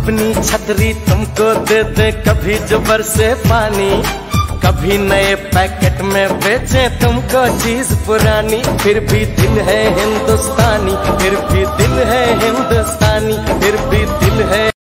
अपनी छतरी तुमको दे दे कभी जो बरसे पानी, कभी नए पैकेट में बेचे तुमको चीज पुरानी। फिर भी दिल है हिंदुस्तानी, फिर भी दिल है हिंदुस्तानी, फिर भी दिल है